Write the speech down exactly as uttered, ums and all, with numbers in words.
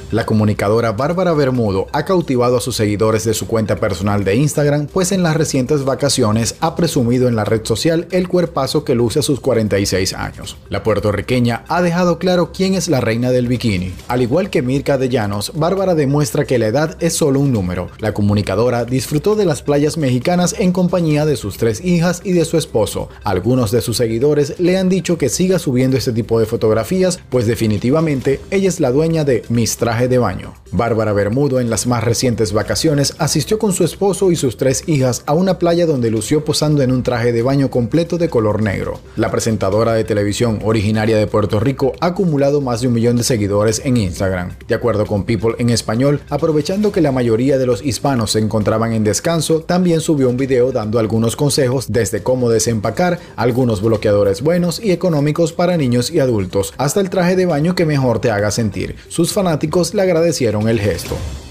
La comunicadora Bárbara Bermudo ha cautivado a sus seguidores de su cuenta personal de Instagram, pues en las recientes vacaciones ha presumido en la red social el cuerpazo que luce a sus cuarenta y seis años. La puertorriqueña ha dejado claro quién es la reina del bikini. Al igual que Mirka de Llanos, Bárbara demuestra que la edad es solo un número. La comunicadora disfrutó de las playas mexicanas en compañía de sus tres hijas y de su esposo. Algunos de sus seguidores le han dicho que siga subiendo este tipo de fotografías, pues definitivamente ella es la dueña de Mis Traje de Baño. Bárbara Bermudo en las más recientes vacaciones asistió con su esposo y sus tres hijas a una playa donde lució posando en un traje de baño completo de color negro. La presentadora de televisión originaria de Puerto Rico ha acumulado más de un millón de seguidores en Instagram. De acuerdo con People en español, aprovechando que la mayoría de los hispanos se encontraban en descanso, también subió un video dando algunos consejos desde cómo desempacar, algunos bloqueadores buenos y económicos para niños y adultos, hasta el traje de baño que mejor te haga sentir. Sus fanáticos le agradecieron el gesto.